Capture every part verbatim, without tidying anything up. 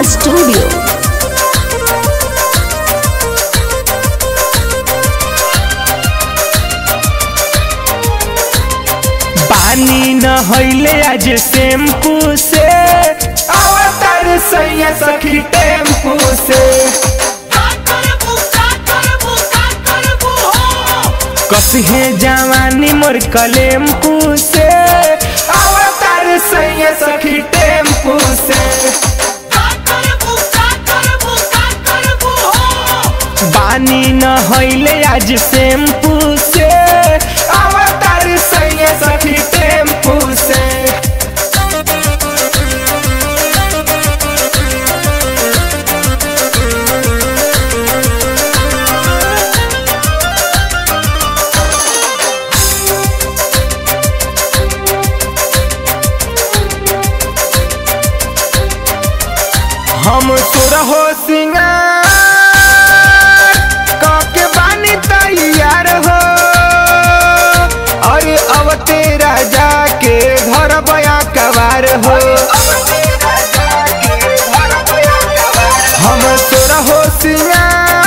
Studio. पानी न होइले आज शैम्पू से अवतार सैया सखी टेम्पू से कसिहे जवानी मोर कलेम्पू से अवतार सैया सखी टेम्पू से पानी न होइले आज शैम्पू से अवतार सैया सखी टेम्पू से हम सुरहो सिंगार काके बानी तैयार हो अरे अब तेरा जाके घर बया कवार हो। हम सुरहो सिंगार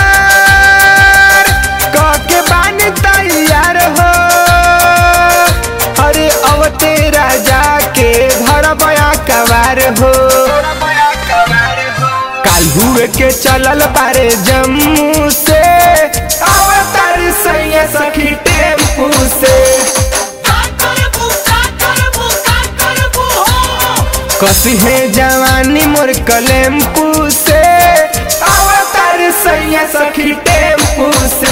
काके बानी तैयार हो अरे अब तेरा जाके घर बया कवार हो। हुए के चलल बारे जम्मू से अवतार सैया सखी टेम्पू से कसिहे जवानी मोर कलेम्पू से अवतार सैया सखी टेम्पू से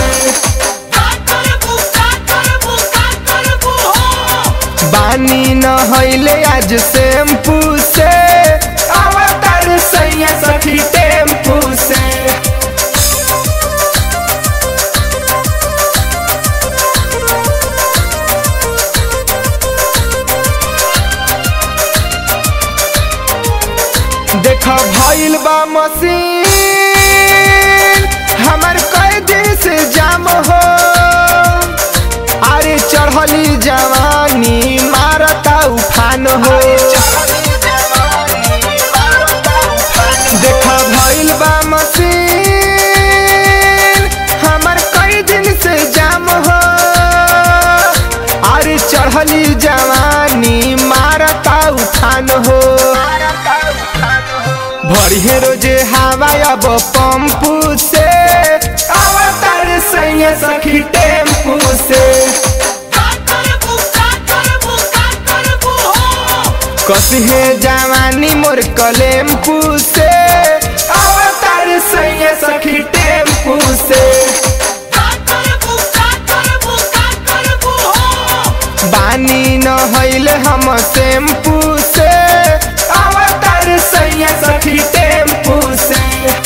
बानी न होइले आज शैम्पू से अवतार सैया सखी टेम्पू से देखा भइल बा मशीन हमर कई दिन से जाम हो अरे चढ़ली जवानी मारता उफान हो। देखा भइल बा मशीन हमर कई दिन से जाम हो अरे चढ़ली जवानी मारता उफान हो। भरिहे रोजे हवा अब पंपू से अवतार सैया सखी टेम्पू से कसिहे जवानी मोर कलेम्पू से अवतार सैया सखी टेम्पू से बानी न होइले हम शैम्पू से अवतार सैया सखी टेम्पू से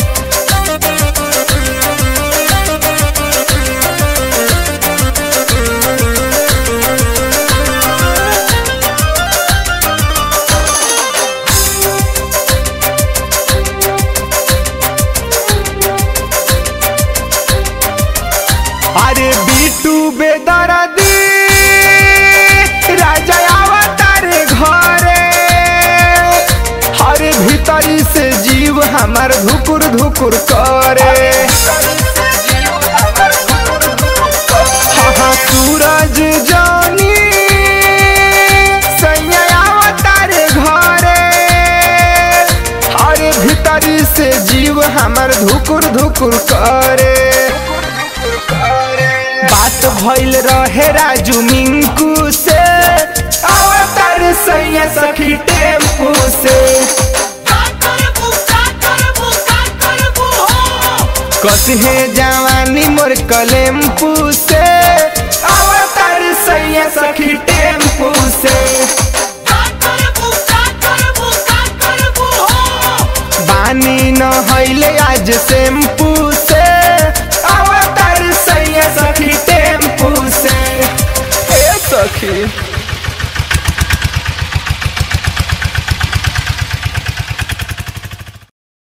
अरे बीटू बेदर्दी राजा अवतार घरे हरे भीतरी से जीव हमार धुकुर धुकुर करे। हाँ सूरज जानी सैया अवतार घरे हरे भीतरी से जीव हमार धुकुर धुकुर करे। बात भइल रहे राजू मिंकू से अवतार सैया सखी टेम्पू से कसिहे जवानी मोर कलेम्पू से अवतार सैया सखी टेम्पू से बानी न होइले आज शैम्पू